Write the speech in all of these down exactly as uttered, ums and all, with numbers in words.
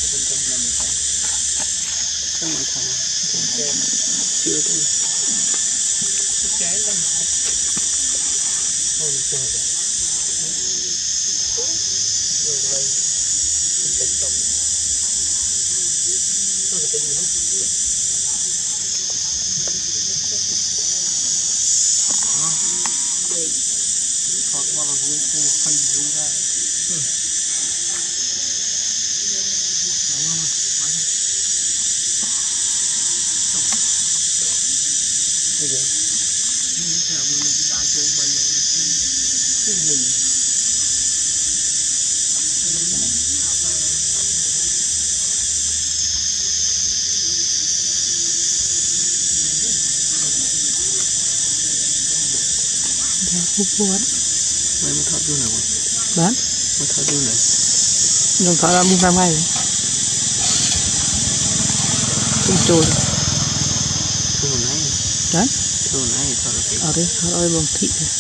Không mà thằng chưa thôi. Cháy lắm. Thôi chơi rồi. Rồi đây. Mình tập tập. Thôi cái gì hết. À. Đây. Thoát qua là dưới xe phây dưới ra. Ừ. Bây giờ những cái vừa lên đại chơi bây giờ cái mình Dạ, phút buồn. Mày mới thoát vô nào mà? Bán? Mới thoát vô này. Đồng thoát ra mua ra may. Không trôi. Thôi này. Đấy. Thôi này thoát ra cái. Ở đây, thoát ơi bằng thị này.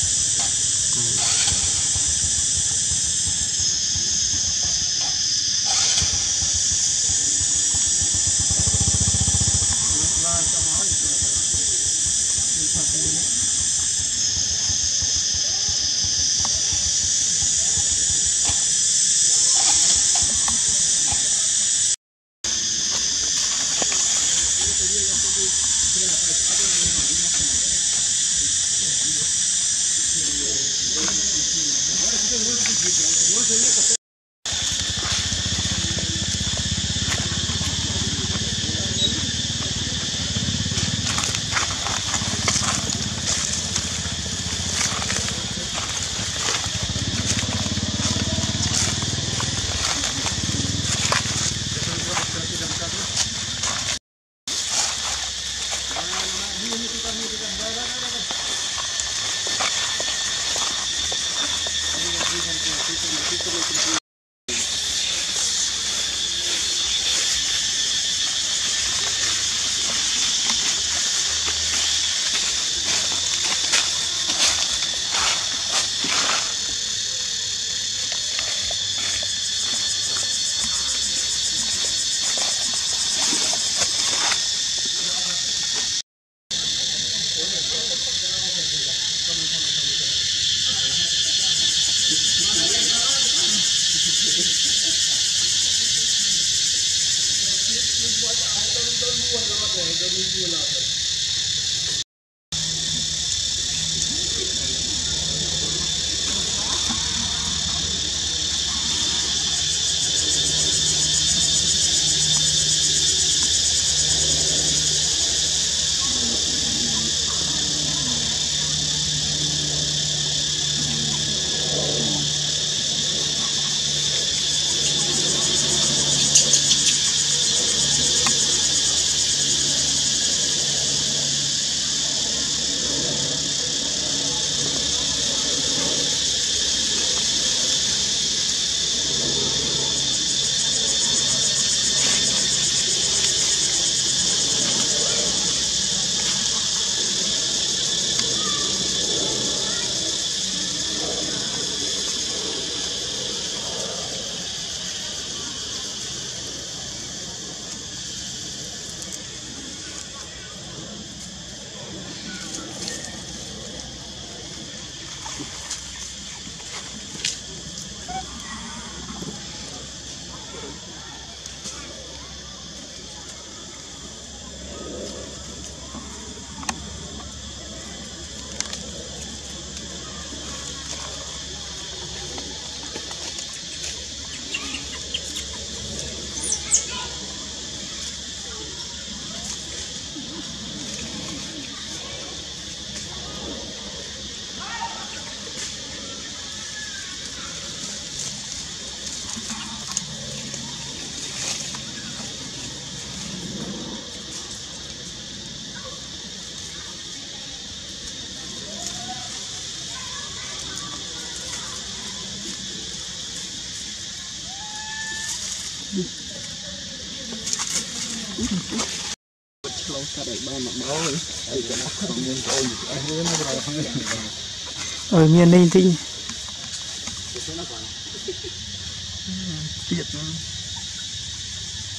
Ở miền Ninh thì tiệt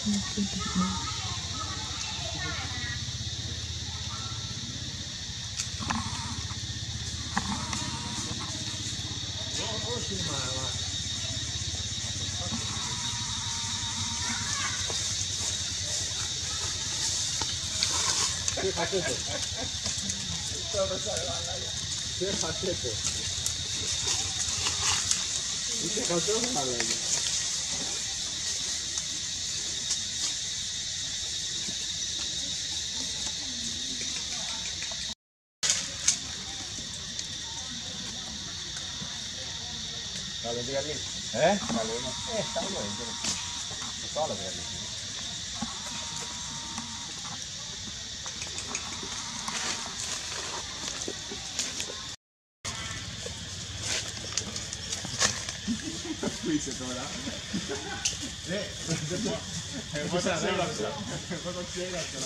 Chưa phát chết rồi. Chưa phát chết rồi. Ini kau tu apa lagi? Kalau dia ni, eh? Kalau ni, eh, tahu lah itu. Tahu lah dia ni. Questo ora. Eh, è un po' da sera, è un po' da sera, la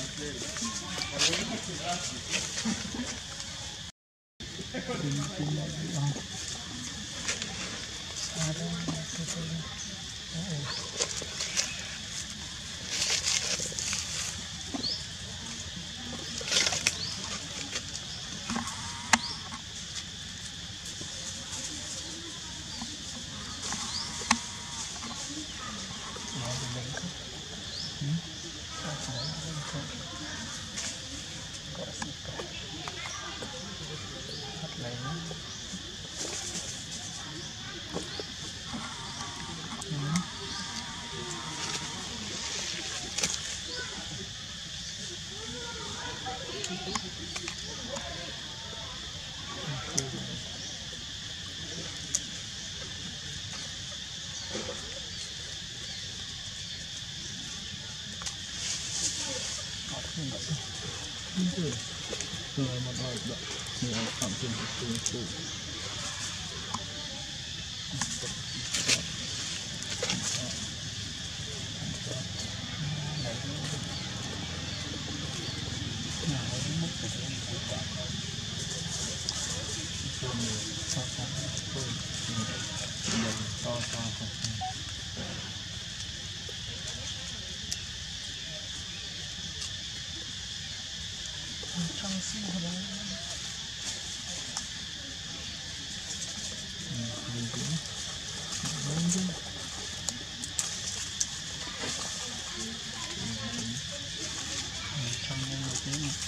trong